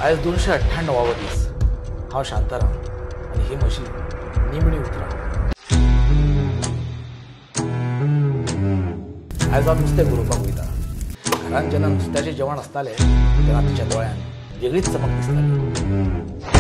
आयज 298वा दीस हांव शांताराम आनी ही म्हशी निमणी उतरां. आयज हांव नुस्तें गरोवपाक वयता. घरांत जेन्ना नुस्त्याचें जेवण आसतालें तेन्ना तिच्या दोळ्यांत वेगळीच चमक दिसताली.